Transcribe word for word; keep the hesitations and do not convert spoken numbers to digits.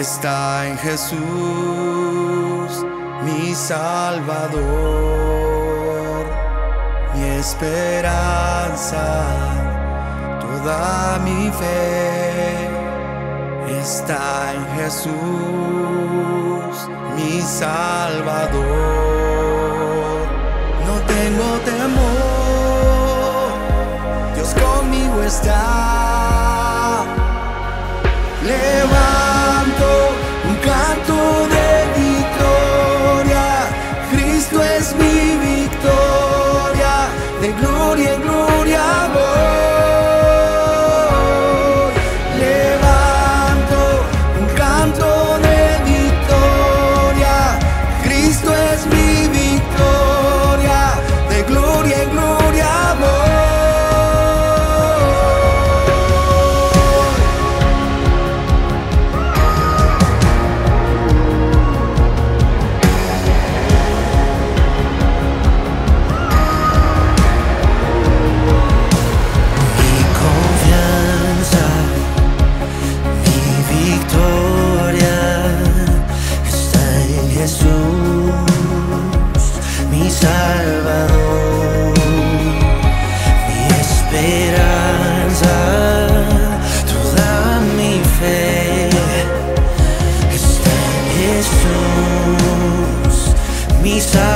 está en Jesús, mi Salvador, mi esperanza, toda mi fe está en Jesús, mi Salvador. No tengo temor, Dios conmigo está. Levanto un canto de victoria, Cristo es mi victoria, de gloria en gloria voy. Levanto un canto de victoria, Cristo es mi victoria, de gloria en gloria voy. Mi Salvador, mi esperanza, toda mi fe está en Jesús, mi Salvador.